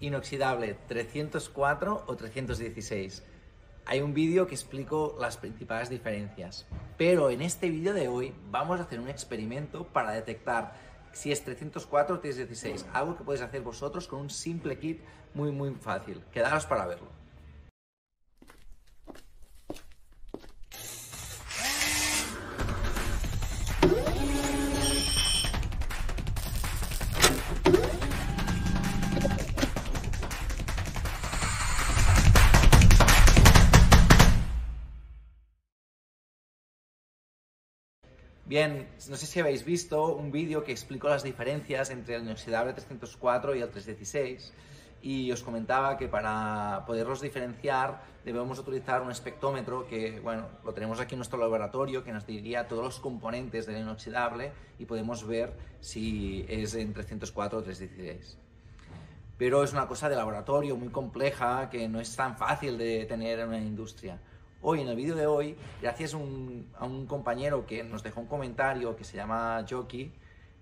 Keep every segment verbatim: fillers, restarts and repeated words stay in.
inoxidable trescientos cuatro o trescientos dieciséis. Hay un vídeo que explico las principales diferencias, pero en este vídeo de hoy vamos a hacer un experimento para detectar si es trescientos cuatro o trescientos dieciséis, algo que podéis hacer vosotros con un simple kit muy muy fácil. Quedaos para verlo. Bien, no sé si habéis visto un vídeo que explicó las diferencias entre el inoxidable trescientos cuatro y el trescientos dieciséis y os comentaba que para poderlos diferenciar debemos utilizar un espectrómetro que, bueno, lo tenemos aquí en nuestro laboratorio, que nos diría todos los componentes del inoxidable y podemos ver si es en trescientos cuatro o trescientos dieciséis. Pero es una cosa de laboratorio muy compleja que no es tan fácil de tener en una industria. Hoy, en el vídeo de hoy, gracias a un, a un compañero que nos dejó un comentario que se llama Joki,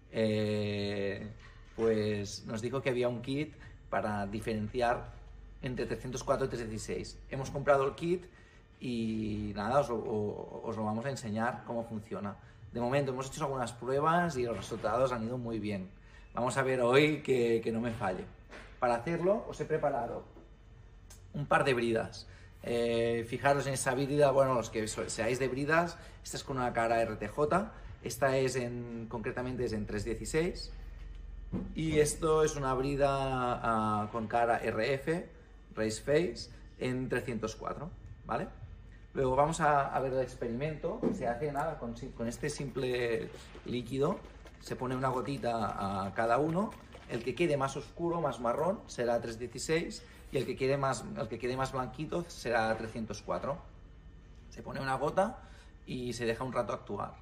eh, pues nos dijo que había un kit para diferenciar entre trescientos cuatro y trescientos dieciséis. Hemos comprado el kit y nada, os, os, os lo vamos a enseñar cómo funciona. De momento hemos hecho algunas pruebas y los resultados han ido muy bien. Vamos a ver hoy que, que no me falle. Para hacerlo os he preparado un par de bridas. Eh, fijaros en esa brida, bueno, los que seáis de bridas, esta es con una cara R T J, esta es en, concretamente es en trescientos dieciséis y esto es una brida uh, con cara R F, Race Face, en trescientos cuatro, ¿vale? Luego vamos a, a ver el experimento. Se hace nada con, con este simple líquido, se pone una gotita a cada uno. El que quede más oscuro, más marrón, será trescientos dieciséis y el que quede más, el que quede más blanquito será trescientos cuatro. Se pone una gota y se deja un rato actuar.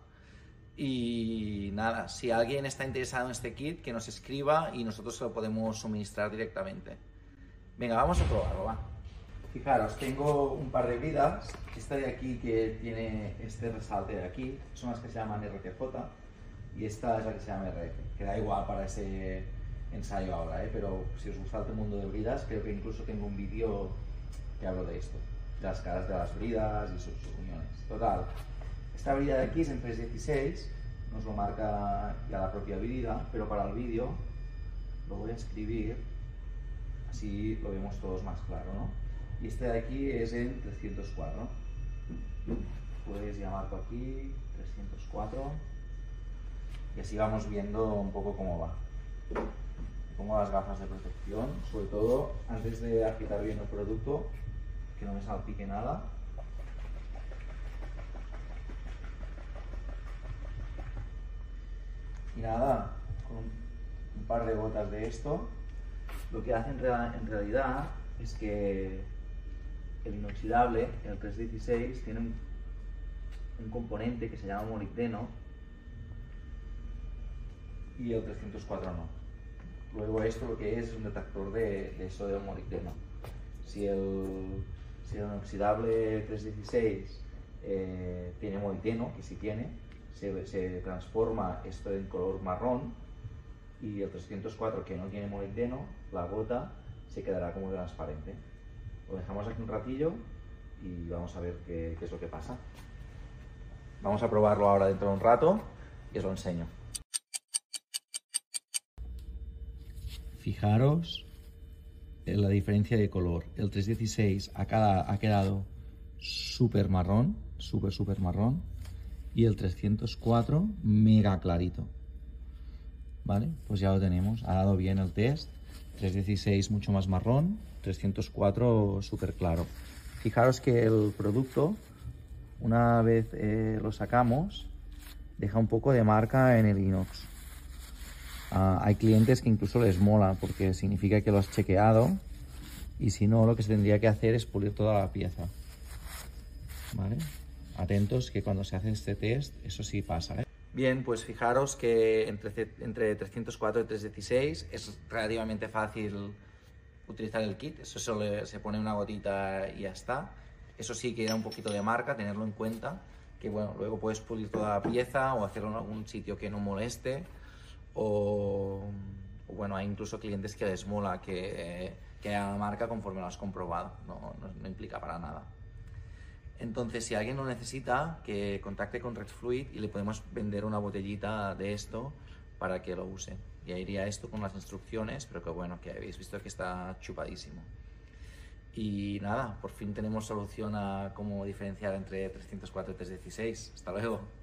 Y nada, si alguien está interesado en este kit, que nos escriba y nosotros se lo podemos suministrar directamente. Venga, vamos a probarlo, va. Fijaros, tengo un par de bridas. Esta de aquí que tiene este resalte de aquí, son las que se llaman R T J y esta es la que se llama R F. Queda igual para ese ensayo ahora, ¿eh? Pero si os gusta el mundo de bridas, creo que incluso tengo un vídeo que hablo de esto, de las caras de las bridas y sus uniones. Total, esta brida de aquí es en trescientos dieciséis, nos lo marca ya la propia brida, pero para el vídeo lo voy a escribir, así lo vemos todos más claro, ¿no? Y este de aquí es en trescientos cuatro, pues ya marco aquí trescientos cuatro y así vamos viendo un poco cómo va. Pongo las gafas de protección, sobre todo antes de agitar bien el producto, que no me salpique nada. Y nada, con un par de gotas de esto, lo que hace en, real, en realidad es que el inoxidable, el trescientos dieciséis, tiene un, un componente que se llama molibdeno y el trescientos cuatro no. Luego esto lo que es es un detector de, de eso del molibdeno. Si el, si el inoxidable trescientos dieciséis eh, tiene molibdeno, que sí tiene, se, se transforma esto en color marrón, y el trescientos cuatro que no tiene molibdeno, la gota se quedará como transparente. Lo dejamos aquí un ratillo y vamos a ver qué, qué es lo que pasa. Vamos a probarlo ahora dentro de un rato y os lo enseño. Fijaros en la diferencia de color. El trescientos dieciséis ha, cada, ha quedado súper marrón, súper, súper marrón. Y el trescientos cuatro mega clarito. ¿Vale? Pues ya lo tenemos. Ha dado bien el test. trescientos dieciséis mucho más marrón. trescientos cuatro súper claro. Fijaros que el producto, una vez eh, lo sacamos, deja un poco de marca en el inox. Uh, hay clientes que incluso les mola porque significa que lo has chequeado y si no, lo que se tendría que hacer es pulir toda la pieza. ¿Vale? Atentos que cuando se hace este test, eso sí pasa, ¿eh? Bien, pues fijaros que entre, entre trescientos cuatro y trescientos dieciséis es relativamente fácil utilizar el kit. Eso solo se pone una gotita y ya está. Eso sí que da un poquito de marca, tenerlo en cuenta, que bueno, luego puedes pulir toda la pieza o hacerlo en algún sitio que no moleste. O, o bueno, hay incluso clientes que les mola que, que haya la marca conforme lo has comprobado, no, no, no implica para nada. Entonces, si alguien lo necesita, que contacte con RedFluid y le podemos vender una botellita de esto para que lo use. Ya iría esto con las instrucciones, pero que bueno, que habéis visto que está chupadísimo. Y nada, por fin tenemos solución a cómo diferenciar entre trescientos cuatro y trescientos dieciséis. Hasta luego.